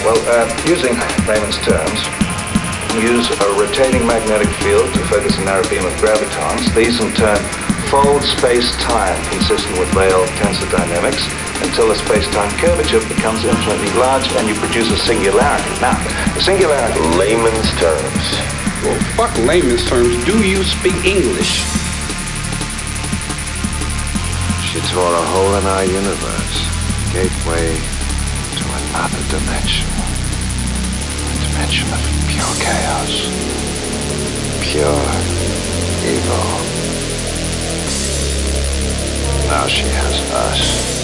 Well, using layman's terms, use a rotating magnetic field to focus a narrow beam of gravitons. These, in turn, fold space-time consistent with Weyl tensor dynamics until the space-time curvature becomes infinitely large and you produce a singularity. Now, the singularity... Layman's terms. Well, fuck layman's terms. Do you speak English? She tore a hole in our universe. Gateway to another dimension. A dimension of pure chaos. Pure evil. Now she has us.